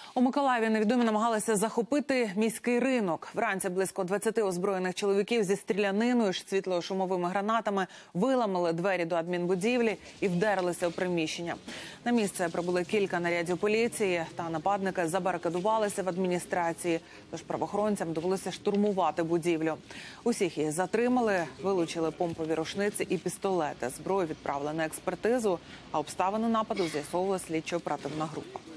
У Миколаєві невідомі намагалися захопити міський ринок. Вранці близько 20 озброєних чоловіків зі стріляниною, світло-шумовими гранатами виламали двері до адмінбудівлі і вдерлися у приміщення. На місце прибули кілька нарядів поліції, та нападники забарикадувалися в адміністрації, тож правоохоронцям довелося штурмувати будівлю. Усіх їх затримали, вилучили помпові рушниці і пістолети. Зброю відправили на експертизу, а обставини нападу з'ясовувала слідчо-оперативна група.